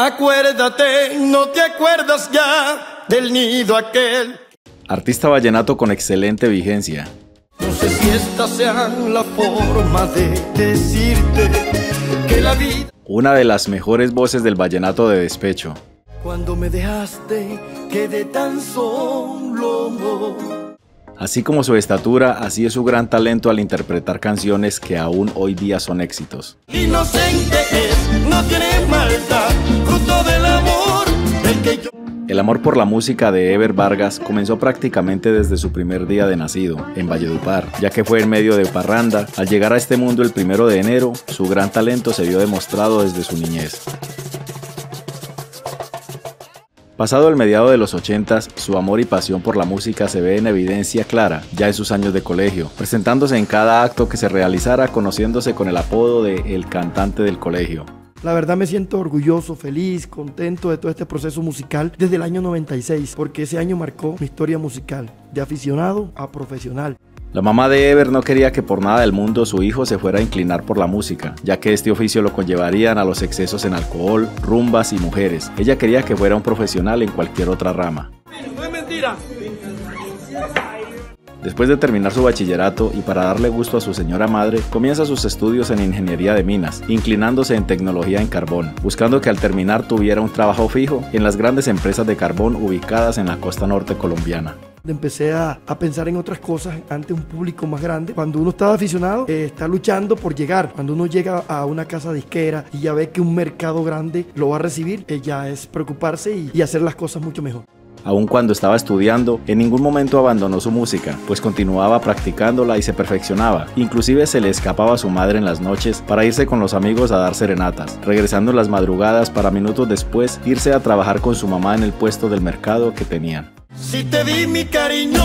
Acuérdate, no te acuerdas ya del nido aquel. Artista vallenato con excelente vigencia. No sé si esta sea la forma de decirte que la vida... Una de las mejores voces del vallenato de despecho. Cuando me dejaste quedé tan solo. Así como su estatura, así es su gran talento al interpretar canciones que aún hoy día son éxitos. Inocente es, no tiene maldad, fruto del amor del que yo... El amor por la música de Ever Vargas comenzó prácticamente desde su primer día de nacido, en Valledupar, ya que fue en medio de parranda. Al llegar a este mundo el 1 de enero, su gran talento se vio demostrado desde su niñez. Pasado el mediado de los 80s, su amor y pasión por la música se ve en evidencia clara ya en sus años de colegio, presentándose en cada acto que se realizara, conociéndose con el apodo de El Cantante del Colegio. La verdad me siento orgulloso, feliz, contento de todo este proceso musical desde el año 96, porque ese año marcó mi historia musical, de aficionado a profesional. La mamá de Ever no quería que por nada del mundo su hijo se fuera a inclinar por la música, ya que este oficio lo conllevarían a los excesos en alcohol, rumbas y mujeres. Ella quería que fuera un profesional en cualquier otra rama. No es mentira. Después de terminar su bachillerato y para darle gusto a su señora madre, comienza sus estudios en ingeniería de minas, inclinándose en tecnología en carbón, buscando que al terminar tuviera un trabajo fijo en las grandes empresas de carbón ubicadas en la costa norte colombiana. Empecé a pensar en otras cosas ante un público más grande. Cuando uno está aficionado, está luchando por llegar. Cuando uno llega a una casa disquera y ya ve que un mercado grande lo va a recibir, ya es preocuparse y hacer las cosas mucho mejor. Aun cuando estaba estudiando, en ningún momento abandonó su música, pues continuaba practicándola y se perfeccionaba. Inclusive se le escapaba a su madre en las noches para irse con los amigos a dar serenatas, regresando en las madrugadas para minutos después irse a trabajar con su mamá en el puesto del mercado que tenían. Si te di mi cariño,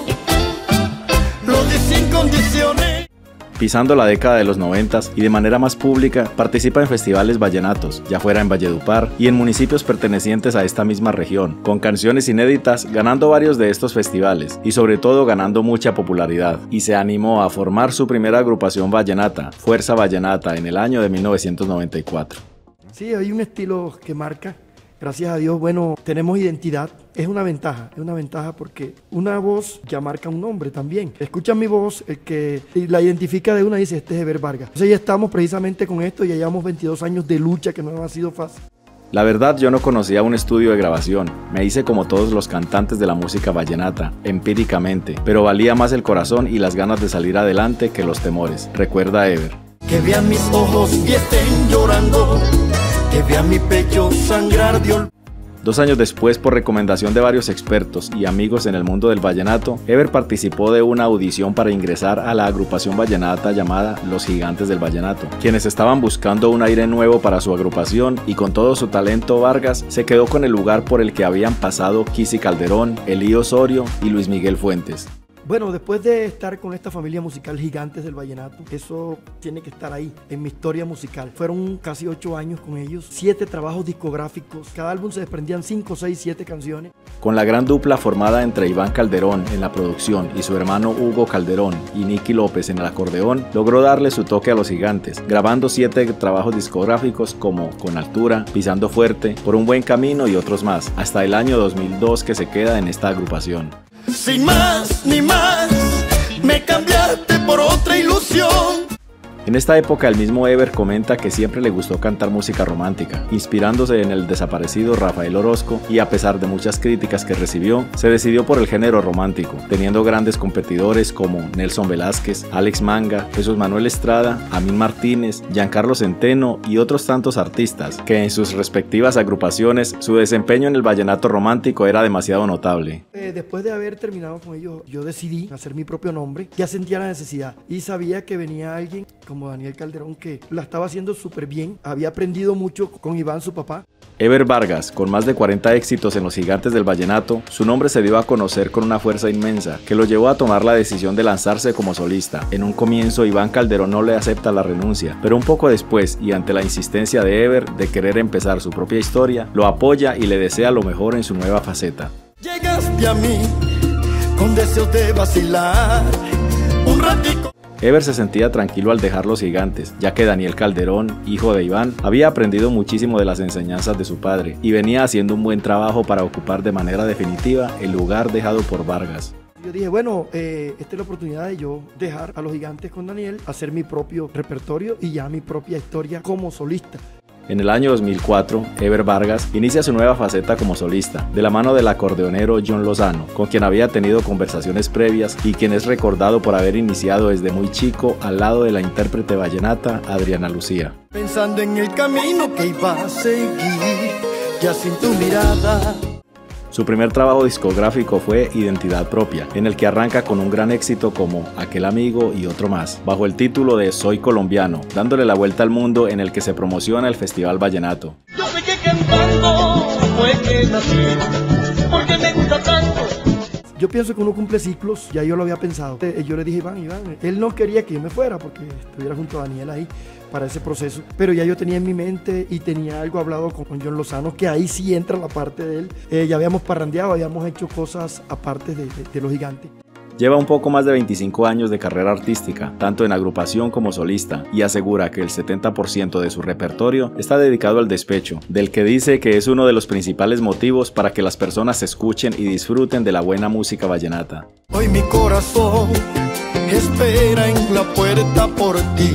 lo di sin condiciones. Pisando la década de los 90s y de manera más pública, participa en festivales vallenatos, ya fuera en Valledupar y en municipios pertenecientes a esta misma región, con canciones inéditas, ganando varios de estos festivales y sobre todo ganando mucha popularidad, y se animó a formar su primera agrupación vallenata, Fuerza Vallenata, en el año de 1994. Sí, hay un estilo que marca. Gracias a Dios, bueno, tenemos identidad. Es una ventaja porque una voz ya marca un nombre también. Escuchan mi voz, el que la identifica de una dice, este es Ever Vargas. Entonces ya estamos precisamente con esto, ya llevamos 22 años de lucha que no ha sido fácil. La verdad, yo no conocía un estudio de grabación, me hice como todos los cantantes de la música vallenata, empíricamente, pero valía más el corazón y las ganas de salir adelante que los temores, recuerda Ever. Que vean mis ojos y estén llorando, que vean mi pecho sangrar de olvido. 2 años después, por recomendación de varios expertos y amigos en el mundo del vallenato, Ever participó de una audición para ingresar a la agrupación vallenata llamada Los Gigantes del Vallenato, quienes estaban buscando un aire nuevo para su agrupación, y con todo su talento Vargas se quedó con el lugar por el que habían pasado Kissy Calderón, Elí Osorio y Luis Miguel Fuentes. Bueno, después de estar con esta familia musical Gigantes del Vallenato, eso tiene que estar ahí, en mi historia musical. Fueron casi 8 años con ellos, 7 trabajos discográficos, cada álbum se desprendían 5, 6, 7 canciones. Con la gran dupla formada entre Iván Calderón en la producción y su hermano Hugo Calderón y Nicky López en el acordeón, logró darle su toque a los Gigantes, grabando 7 trabajos discográficos como Con Altura, Pisando Fuerte, Por un Buen Camino y otros más, hasta el año 2002 que se queda en esta agrupación. Sin más ni más, me cambiaste por otra ilusión. En esta época el mismo Ever comenta que siempre le gustó cantar música romántica, inspirándose en el desaparecido Rafael Orozco, y a pesar de muchas críticas que recibió, se decidió por el género romántico, teniendo grandes competidores como Nelson Velázquez, Alex Manga, Jesús Manuel Estrada, Amín Martínez, Giancarlo Centeno y otros tantos artistas, que en sus respectivas agrupaciones su desempeño en el vallenato romántico era demasiado notable. Después de haber terminado con ellos, yo decidí hacer mi propio nombre. Ya sentía la necesidad y sabía que venía alguien como Daniel Calderón, que la estaba haciendo súper bien. Había aprendido mucho con Iván, su papá. Ever Vargas, con más de 40 éxitos en los Gigantes del Vallenato, su nombre se dio a conocer con una fuerza inmensa que lo llevó a tomar la decisión de lanzarse como solista. En un comienzo, Iván Calderón no le acepta la renuncia, pero un poco después, y ante la insistencia de Ever de querer empezar su propia historia, lo apoya y le desea lo mejor en su nueva faceta. Llegaste a mí con deseos de vacilar un ratico. Ever se sentía tranquilo al dejar Los Gigantes, ya que Daniel Calderón, hijo de Iván, había aprendido muchísimo de las enseñanzas de su padre y venía haciendo un buen trabajo para ocupar de manera definitiva el lugar dejado por Vargas. Yo dije, bueno, esta es la oportunidad de yo dejar a Los Gigantes con Daniel, hacer mi propio repertorio y ya mi propia historia como solista. En el año 2004, Ever Vargas inicia su nueva faceta como solista, de la mano del acordeonero John Lozano, con quien había tenido conversaciones previas y quien es recordado por haber iniciado desde muy chico al lado de la intérprete vallenata Adriana Lucía. Pensando en el camino que iba a seguir, ya sin tu mirada. Su primer trabajo discográfico fue Identidad Propia, en el que arranca con un gran éxito como Aquel Amigo y Otro Más, bajo el título de Soy Colombiano, dándole la vuelta al mundo en el que se promociona el Festival Vallenato. Yo sé que cantando fue que nací, porque me gusta tanto. Yo pienso que uno cumple ciclos, ya yo lo había pensado. Yo le dije, Iván, él no quería que yo me fuera porque estuviera junto a Daniel ahí para ese proceso, pero ya yo tenía en mi mente y tenía algo hablado con John Lozano, que ahí sí entra la parte de él. Ya habíamos parrandeado, habíamos hecho cosas aparte de Los Gigantes. Lleva un poco más de 25 años de carrera artística, tanto en agrupación como solista, y asegura que el 70% de su repertorio está dedicado al despecho, del que dice que es uno de los principales motivos para que las personas escuchen y disfruten de la buena música vallenata. Hoy mi corazón espera en la puerta por ti.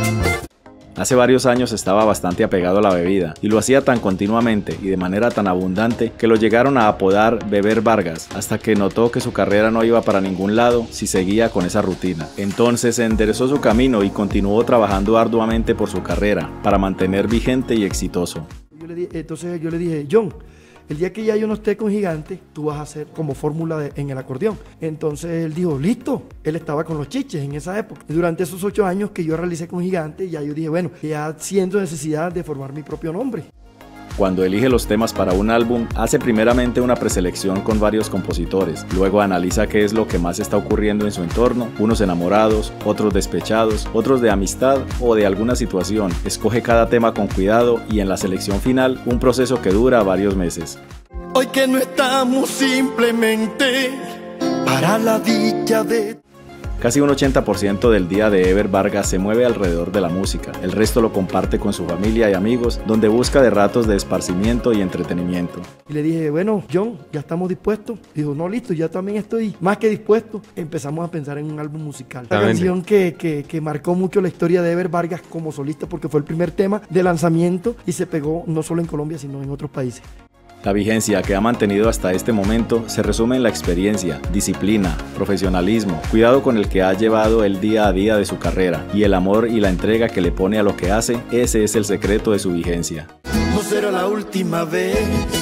Hace varios años estaba bastante apegado a la bebida y lo hacía tan continuamente y de manera tan abundante que lo llegaron a apodar Beber Vargas, hasta que notó que su carrera no iba para ningún lado si seguía con esa rutina. Entonces enderezó su camino y continuó trabajando arduamente por su carrera para mantener vigente y exitoso. Entonces yo le dije, John, el día que ya yo no esté con Gigante, tú vas a hacer como fórmula en el acordeón. Entonces él dijo, listo. Él estaba con los Chiches en esa época. Y durante esos 8 años que yo realicé con Gigante, ya yo dije, bueno, ya siento necesidad de formar mi propio nombre. Cuando elige los temas para un álbum, hace primeramente una preselección con varios compositores, luego analiza qué es lo que más está ocurriendo en su entorno, unos enamorados, otros despechados, otros de amistad o de alguna situación, escoge cada tema con cuidado y en la selección final, un proceso que dura varios meses. Hoy que no estamos simplemente para la dicha de... Casi un 80% del día de Ever Vargas se mueve alrededor de la música, el resto lo comparte con su familia y amigos, donde busca de ratos de esparcimiento y entretenimiento. Y le dije, bueno, John, ¿ya estamos dispuestos? Dijo, no, listo, ya también estoy más que dispuesto. Empezamos a pensar en un álbum musical. La canción que marcó mucho la historia de Ever Vargas como solista porque fue el primer tema de lanzamiento y se pegó no solo en Colombia, sino en otros países. La vigencia que ha mantenido hasta este momento se resume en la experiencia, disciplina, profesionalismo, cuidado con el que ha llevado el día a día de su carrera y el amor y la entrega que le pone a lo que hace, ese es el secreto de su vigencia. No será la última vez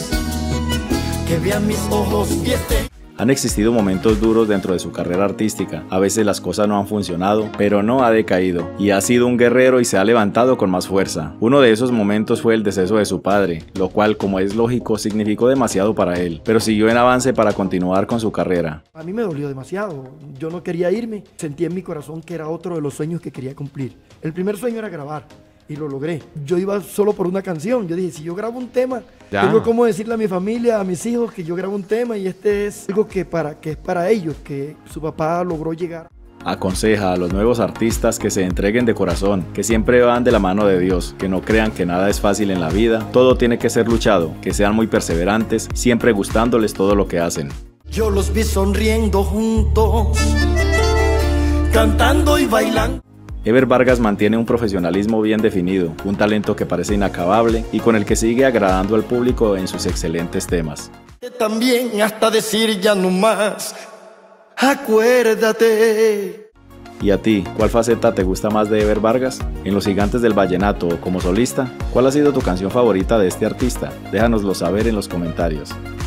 que vean mis ojos y Han existido momentos duros dentro de su carrera artística, a veces las cosas no han funcionado, pero no ha decaído, y ha sido un guerrero y se ha levantado con más fuerza. Uno de esos momentos fue el deceso de su padre, lo cual, como es lógico, significó demasiado para él, pero siguió en avance para continuar con su carrera. A mí me dolió demasiado, yo no quería irme, sentí en mi corazón que era otro de los sueños que quería cumplir. El primer sueño era grabar. Y lo logré. Yo iba solo por una canción. Yo dije, si yo grabo un tema, tengo como decirle a mi familia, a mis hijos, que yo grabo un tema y este es algo que es para ellos, que su papá logró llegar. Aconseja a los nuevos artistas que se entreguen de corazón, que siempre van de la mano de Dios, que no crean que nada es fácil en la vida, todo tiene que ser luchado, que sean muy perseverantes, siempre gustándoles todo lo que hacen. Yo los vi sonriendo juntos, cantando y bailando. Ever Vargas mantiene un profesionalismo bien definido, un talento que parece inacabable y con el que sigue agradando al público en sus excelentes temas. También hasta decir ya no más, acuérdate. ¿Y a ti, cuál faceta te gusta más de Ever Vargas? ¿En Los Gigantes del Vallenato o como solista? ¿Cuál ha sido tu canción favorita de este artista? Déjanoslo saber en los comentarios.